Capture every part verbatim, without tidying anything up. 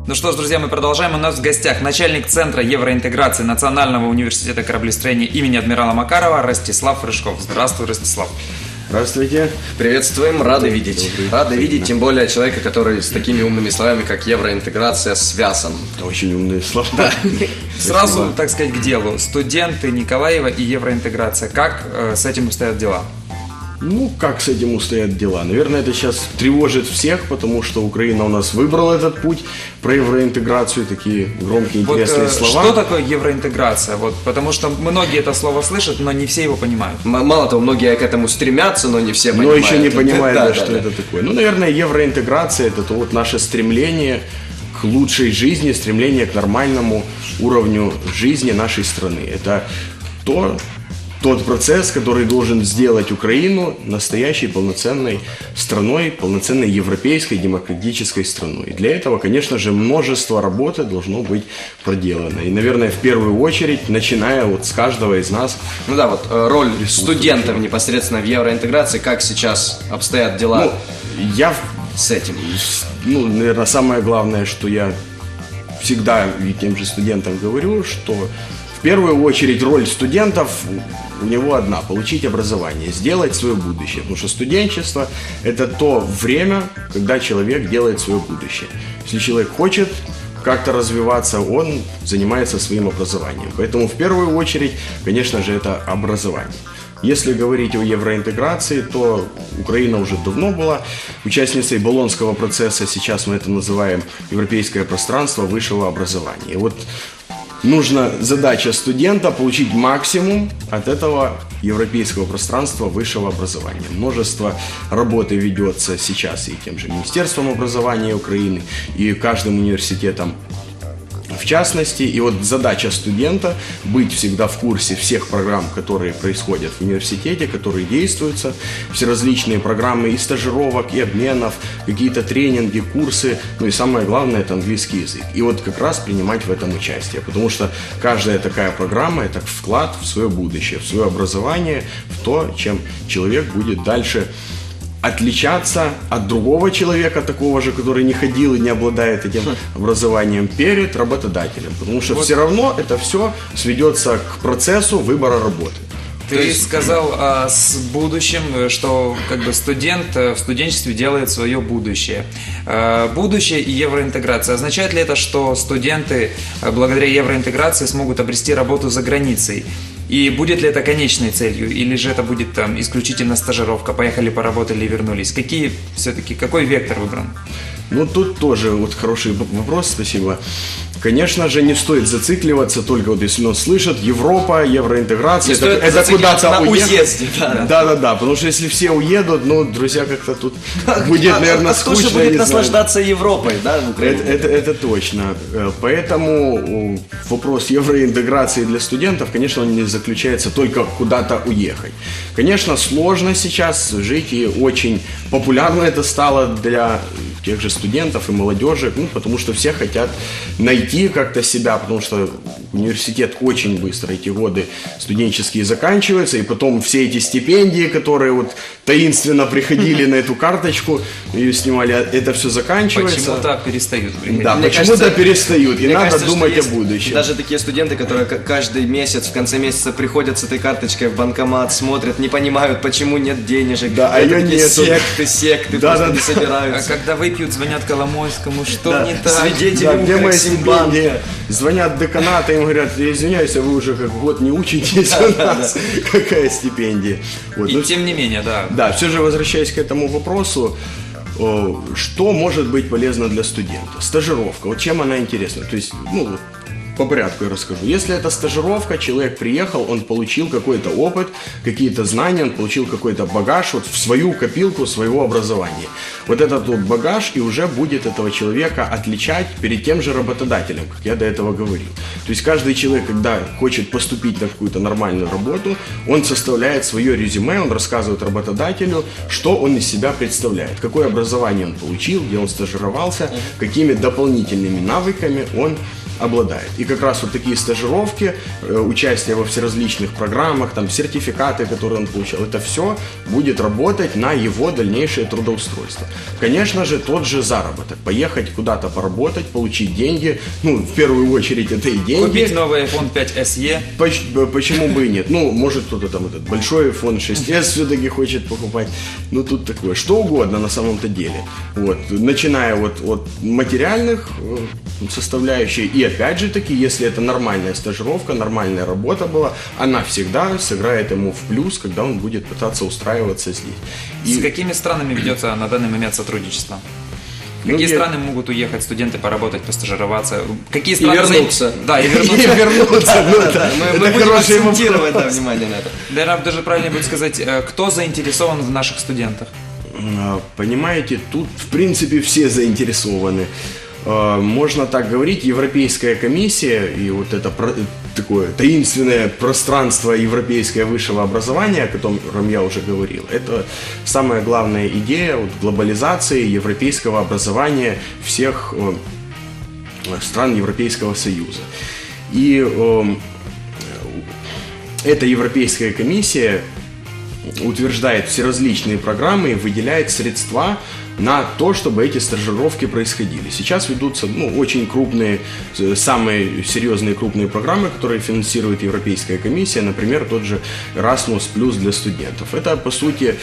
Ну что ж, друзья, мы продолжаем. У нас в гостях начальник Центра евроинтеграции Национального университета кораблестроения имени адмирала Макарова Ростислав Рыжков. Здравствуй, Ростислав. Здравствуйте. Приветствуем, рады видеть. Добрый. Рады видеть, тем более человека, который с такими умными словами, как евроинтеграция, связан. Это очень умные слова. Да. Сразу, так сказать, к делу. Студенты Николаева и евроинтеграция. Как э, с этим стоят дела? Ну, как с этим устоят дела? Наверное, это сейчас тревожит всех, потому что Украина у нас выбрала этот путь про евроинтеграцию, такие громкие, интересные вот, э, слова. Что такое евроинтеграция? Вот, потому что многие это слово слышат, но не все его понимают. М- мало того, многие к этому стремятся, но не все понимают. Но еще не понимают, да, да, да, что да. это такое. Ну, наверное, евроинтеграция – это то вот наше стремление к лучшей жизни, стремление к нормальному уровню жизни нашей страны. Это то... Тот процесс, который должен сделать Украину настоящей полноценной страной, полноценной европейской демократической страной. И для этого, конечно же, множество работы должно быть проделано. И, наверное, в первую очередь, начиная вот с каждого из нас. Ну да, вот роль студентов непосредственно в евроинтеграции, как сейчас обстоят дела ну, я, с этим? Ну, наверное, самое главное, что я всегда и тем же студентам говорю, что в первую очередь роль студентов у него одна – получить образование, сделать свое будущее. Потому что студенчество – это то время, когда человек делает свое будущее. Если человек хочет как-то развиваться, он занимается своим образованием. Поэтому в первую очередь, конечно же, это образование. Если говорить о евроинтеграции, то Украина уже давно была участницей Болонского процесса. Сейчас мы это называем европейское пространство высшего образования. И вот нужна задача студента получить максимум от этого европейского пространства высшего образования. Множество работы ведется сейчас и тем же Министерством образования Украины, и каждым университетом в частности. И вот задача студента быть всегда в курсе всех программ, которые происходят в университете, которые действуются, все различные программы и стажировок, и обменов, какие-то тренинги, курсы, ну и самое главное – это английский язык. И вот как раз принимать в этом участие, потому что каждая такая программа – это вклад в свое будущее, в свое образование, в то, чем человек будет дальше отличаться от другого человека, такого же, который не ходил и не обладает этим образованием, перед работодателем. Потому что вот все равно это все сведется к процессу выбора работы. Ты есть... сказал а, с будущим, что как бы студент в студенчестве делает свое будущее. А, будущее и евроинтеграция. Означает ли это, что студенты благодаря евроинтеграции смогут обрести работу за границей? И будет ли это конечной целью, или же это будет там исключительно стажировка, поехали, поработали и вернулись? Какие все-таки, какой вектор выбран? Ну, тут тоже вот хороший вопрос, спасибо. Конечно же, не стоит зацикливаться, только вот если он слышит, Европа, евроинтеграция, это, это куда-то уехать. Да-да-да, потому что если все уедут, ну, друзья, как-то тут будет, наверное, а скучно. Кто же будет наслаждаться Европой, да, в Украине? Это, это, это точно. Поэтому вопрос евроинтеграции для студентов, конечно, он не заключается только куда-то уехать. Конечно, сложно сейчас жить, и очень популярно это стало для тех же студентов и молодежи, ну, потому что все хотят найти как-то себя, потому что университет очень быстро, эти годы студенческие заканчиваются, и потом все эти стипендии, которые вот таинственно приходили на эту карточку, ее снимали, это все заканчивается. Почему-то перестают приходить. Да, почему-то перестают, и надо думать о будущем. Даже такие студенты, которые каждый месяц, в конце месяца приходят с этой карточкой в банкомат, смотрят, не понимают, почему нет денежек. Да, а ее нет. Секты, секты да, просто да, не собираются. А когда выпьют, звонят Коломойскому, что да, не так? Свидетели да, где мои Укрексимбанка. Звонят деканаты, им говорят, я извиняюсь, а вы уже как год не учитесь у нас. Какая стипендия? Вот. И ну, тем не менее, да. Да, все же возвращаясь к этому вопросу, что может быть полезно для студента? Стажировка, вот чем она интересна? То есть, ну, по порядку я расскажу. Если это стажировка, человек приехал, он получил какой-то опыт, какие-то знания, он получил какой-то багаж вот в свою копилку своего образования. Вот этот вот багаж и уже будет этого человека отличать перед тем же работодателем, как я до этого говорил. То есть каждый человек, когда хочет поступить на какую-то нормальную работу, он составляет свое резюме, он рассказывает работодателю, что он из себя представляет, какое образование он получил, где он стажировался, какими дополнительными навыками он обладает. И как раз вот такие стажировки, участие во всеразличных программах, там, сертификаты, которые он получал, это все будет работать на его дальнейшее трудоустройство. Конечно же, тот же заработок. Поехать куда-то поработать, получить деньги, ну, в первую очередь это и деньги. Купить новый айфон пять эс и. Почему бы и нет? Ну, может кто-то там этот большой айфон шесть эс все-таки хочет покупать. Ну, тут такое, что угодно на самом-то деле. Вот, начиная вот от материальных составляющих, и опять же таки, если это нормальная стажировка, нормальная работа была, она всегда сыграет ему в плюс, когда он будет пытаться устраиваться здесь. И... С какими странами ведется на данный момент сотрудничество? В какие ну, страны я... могут уехать студенты поработать, постажироваться? Какие страны... И вернуться. За... Да, и вернуться. И вернуться. Мы будем акцентировать внимание на это. Наверное, даже правильно будет сказать, кто заинтересован в наших студентах? Понимаете, тут в принципе все заинтересованы. Можно так говорить, Европейская комиссия и вот это такое таинственное пространство европейского высшего образования, о котором я уже говорил, это самая главная идея вот, глобализации европейского образования всех стран Европейского Союза. И э, эта Европейская комиссия утверждает всеразличные программы и выделяет средства на то, чтобы эти стажировки происходили. Сейчас ведутся ну, очень крупные, самые серьезные крупные программы, которые финансирует Европейская комиссия, например, тот же Erasmus Plus для студентов. Это, по сути,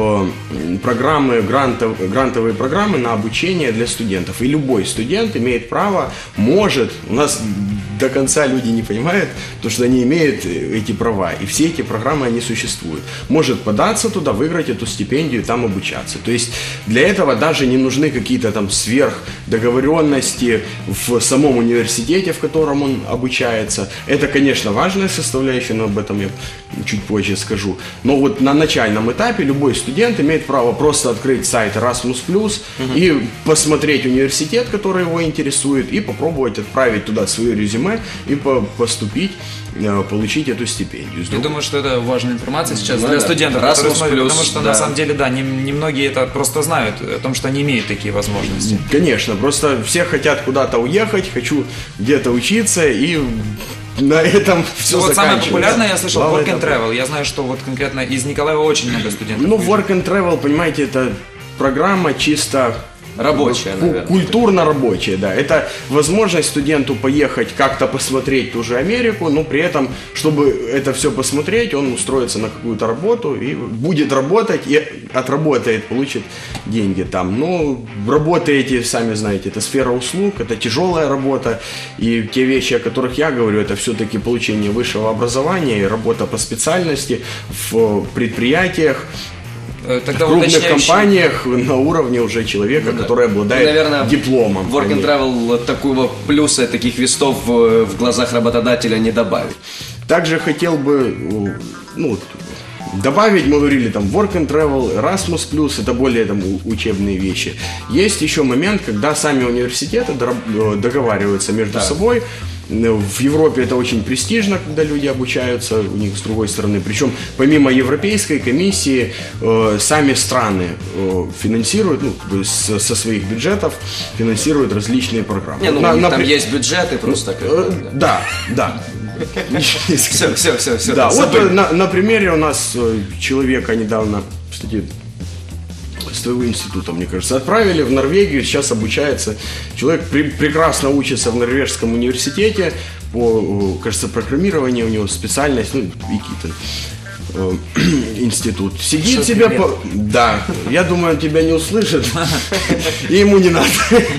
программы, грантов, грантовые программы на обучение для студентов. И любой студент имеет право, может, у нас до конца люди не понимают, то, что они имеют эти права, и все эти программы, они существуют. Может податься туда, выиграть эту стипендию и там обучаться. То есть для этого даже не нужны какие-то там сверхдоговоренности в самом университете, в котором он обучается. Это, конечно, важная составляющая, но об этом я чуть позже скажу. Но вот на начальном этапе любой студент имеет право просто открыть сайт Erasmus плюс угу. и посмотреть университет, который его интересует, и попробовать отправить туда свое резюме и поступить, получить эту стипендию. Я думаю, что это важная информация сейчас ну, для да. студентов, Erasmus смотрят, плюс, потому что да. на самом деле, да, немногие не это просто знают, о том, что они имеют такие возможности. Конечно, просто все хотят куда-то уехать, хочу где-то учиться и... На этом все ну, вот заканчивается. Самое популярное, я слышал, Work and Travel. Я знаю, что вот конкретно из Николаева очень много студентов. Ну, Work and Travel, понимаете, это программа чисто... Рабочая, наверное. Культурно-рабочая, да. Это возможность студенту поехать как-то посмотреть ту же Америку, но при этом, чтобы это все посмотреть, он устроится на какую-то работу и будет работать, и отработает, получит деньги там. Но работы эти, сами знаете, это сфера услуг, это тяжелая работа, и те вещи, о которых я говорю, это все-таки получение высшего образования и работа по специальности в предприятиях, Тогда в крупных уточняющий... компаниях на уровне уже человека, ну, да. который обладает ну, наверное, дипломом. Work and Travel такого плюса, таких вестов в, в глазах работодателя не добавит. Также хотел бы ну, добавить, мы говорили, там, Work and Travel, Erasmus плюс, это более там, учебные вещи. Есть еще момент, когда сами университеты договариваются между да. собой. В Европе это очень престижно, когда люди обучаются у них с другой стороны. Причем помимо Европейской комиссии э, сами страны э, финансируют, ну, с, со своих бюджетов финансируют различные программы. Не, ну, на, там на... есть бюджеты просто. Э, да, да. Все, все, все, все. Да, вот на, на примере у нас человека недавно, кстати, с твоего института, мне кажется, отправили в Норвегию, сейчас обучается. Человек при, прекрасно учится в норвежском университете по, кажется, программированию, у него специальность, ну, какие-то э, институт. Сидит Что себе по... Да, я думаю, он тебя не услышит, и ему не надо.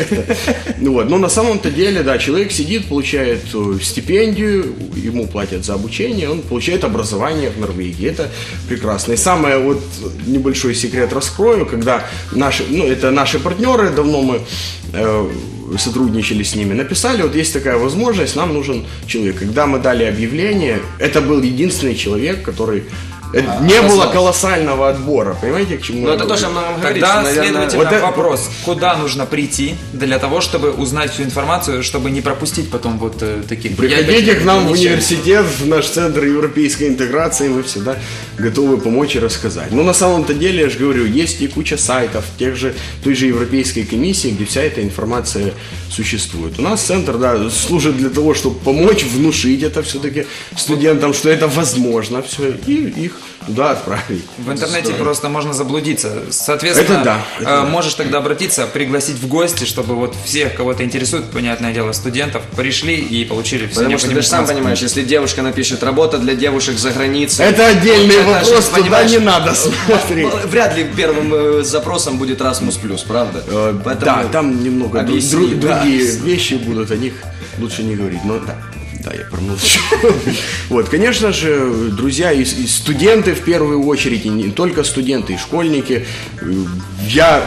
Вот. Но на самом-то деле, да, человек сидит, получает стипендию, ему платят за обучение, он получает образование в Норвегии. Это прекрасно. И самое вот небольшой секрет раскрою, когда наши, ну, это наши партнеры, давно мы э, сотрудничали с ними, написали, вот есть такая возможность, нам нужен человек. Когда мы дали объявление, это был единственный человек, который Это не было колоссального отбора, понимаете, к чему Ну я это говорю? тоже о многом говорит. Тогда, что, наверное, следовательно, вот это- вопрос, куда нужно прийти для того, чтобы узнать всю информацию, чтобы не пропустить потом вот э, таких... Приходите Я- к нам в ничего. университет, в наш центр европейской интеграции, мы всегда готовы помочь и рассказать. Но на самом-то деле, я же говорю, есть и куча сайтов, тех же, той же Европейской комиссии, где вся эта информация существует. У нас центр, да, служит для того, чтобы помочь, внушить это все-таки студентам, что это возможно все, и их туда отправить. В интернете просто можно заблудиться. Соответственно, Это да, это э, да. можешь тогда обратиться, пригласить в гости, чтобы вот всех, кого это интересует, понятное дело, студентов, пришли и получили все Потому что ты же сам понимаешь, если девушка напишет «работа для девушек за границей», Это отдельный это же, вопрос, туда понимаешь, не надо смотреть. вряд ли первым э, запросом будет Erasmus+, правда? Э, Поэтому Да, там немного дру- объясни, дру- да. другие вещи будут, о них лучше не говорить. Но да, да, я промолчу. Вот, конечно же, друзья и, и студенты в первую очередь, и не только студенты, и школьники. Э, Я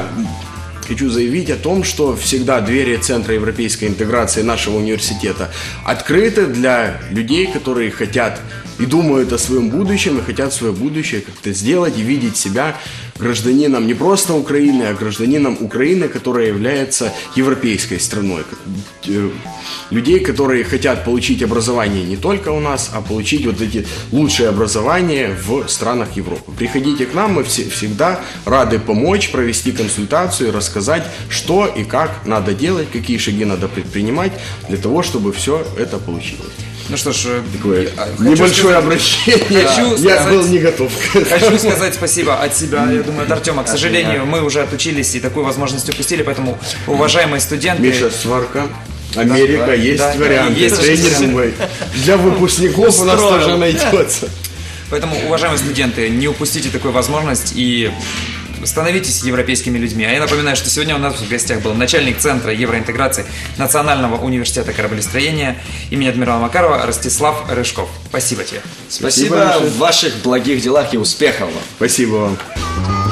хочу заявить о том, что всегда двери Центра европейской интеграции нашего университета открыты для людей, которые хотят и думают о своем будущем, и хотят свое будущее как-то сделать и видеть себя гражданином не просто Украины, а гражданином Украины, которая является европейской страной. Э, Людей, которые хотят получить образование не только у нас, а получить вот эти лучшие образования в странах Европы. Приходите к нам, мы все, всегда рады помочь, провести консультацию, рассказать, что и как надо делать, какие шаги надо предпринимать для того, чтобы все это получилось. Ну что ж, э, Такое э, хочу небольшое сказать- обращение. Хочу Я сказать- был не готов. Хочу сказать спасибо от себя, я думаю, от Артема. К сожалению, мы уже отучились и такую возможность упустили, поэтому, уважаемые студенты... Миша, сварка. Америка, да, есть да, варианты. есть Ты не варианты. думай. Для выпускников у нас Устроил. тоже найдется. Поэтому, уважаемые студенты, не упустите такую возможность и становитесь европейскими людьми. А я напоминаю, что сегодня у нас в гостях был начальник Центра евроинтеграции Национального университета кораблестроения имени адмирала Макарова Ростислав Рыжков. Спасибо тебе. Спасибо, Спасибо в ваших благих делах и успехов вам. Спасибо вам.